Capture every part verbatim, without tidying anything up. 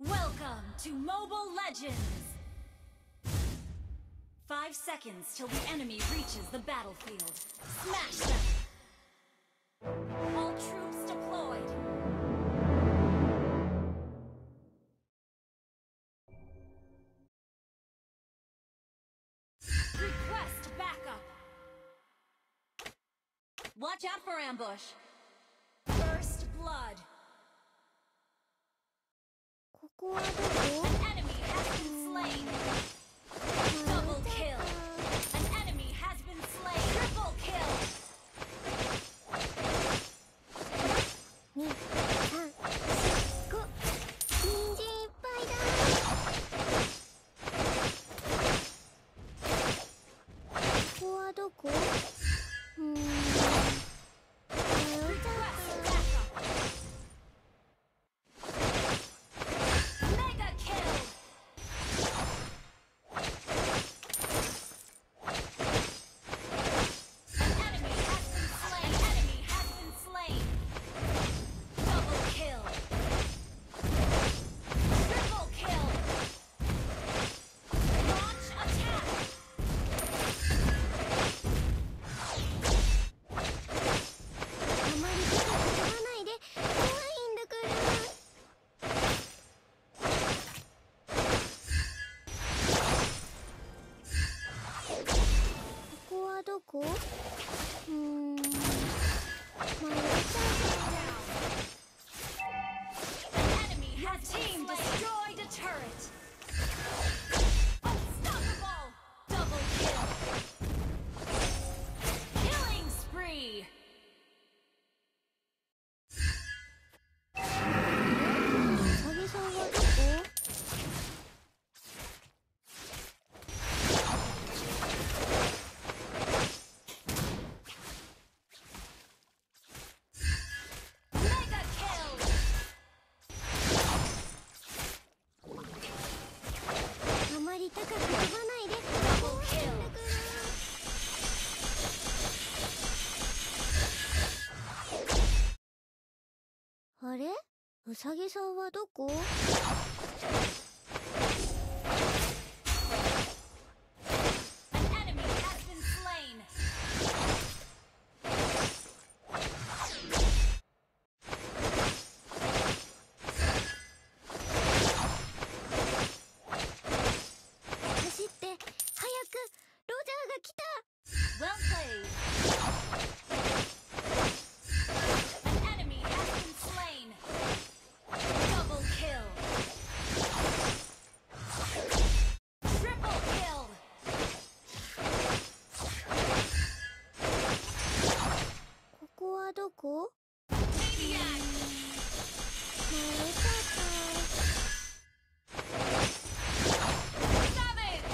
Welcome to Mobile Legends! Five seconds till the enemy reaches the battlefield. Smash them! All troops deployed! Request backup! Watch out for ambush! First blood! An enemy has been slain! Double kill! An enemy has been slain! Triple kill! Team destroyed a turret! Unstoppable! Double kill! Killing spree! あれ？うさぎさんはどこ？ 走って、早くロジャーが来た。 Well played! Double kill! Triple kill! ここはどこ？ Maniac! まあ、よかった。 Savage!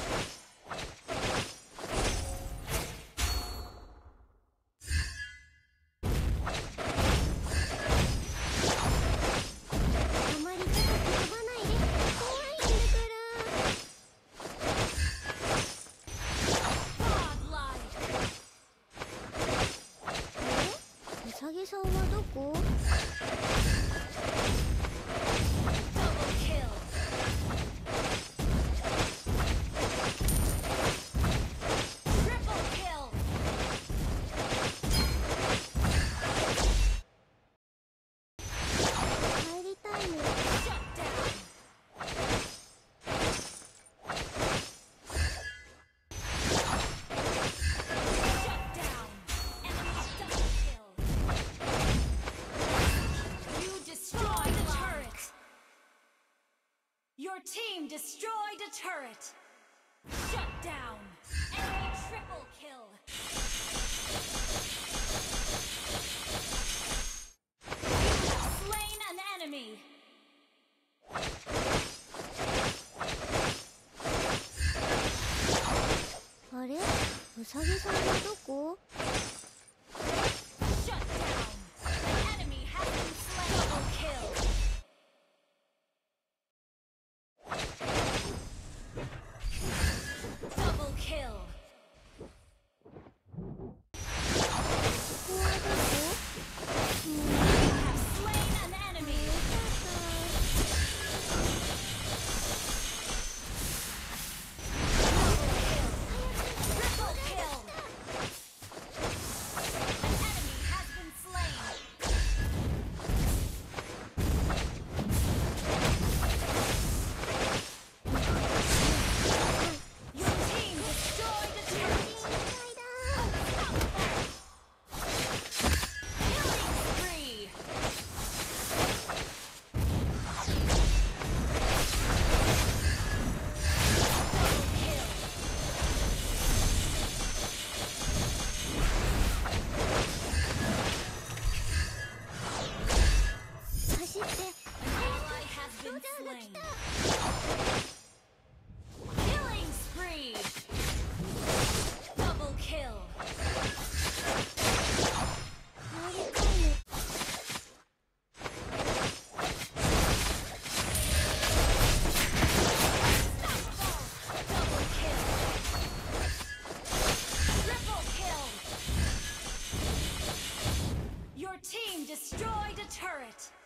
あまり高く飛ばないで。怖いんだから。 Godlike! え？うさぎさんはどこ？ Double kill! Triple kill! 帰りたいの。 Shut down! Shut down! Enemy double kill! You destroyed a turret! Your team destroyed a turret! Shut down! Enemy triple kill! You have slain an enemy! あれ？うさぎさんはどこ？ Shut down! An enemy has been slain! Double kill! Double kill! ここはどこ？ You have slain an enemy! turret!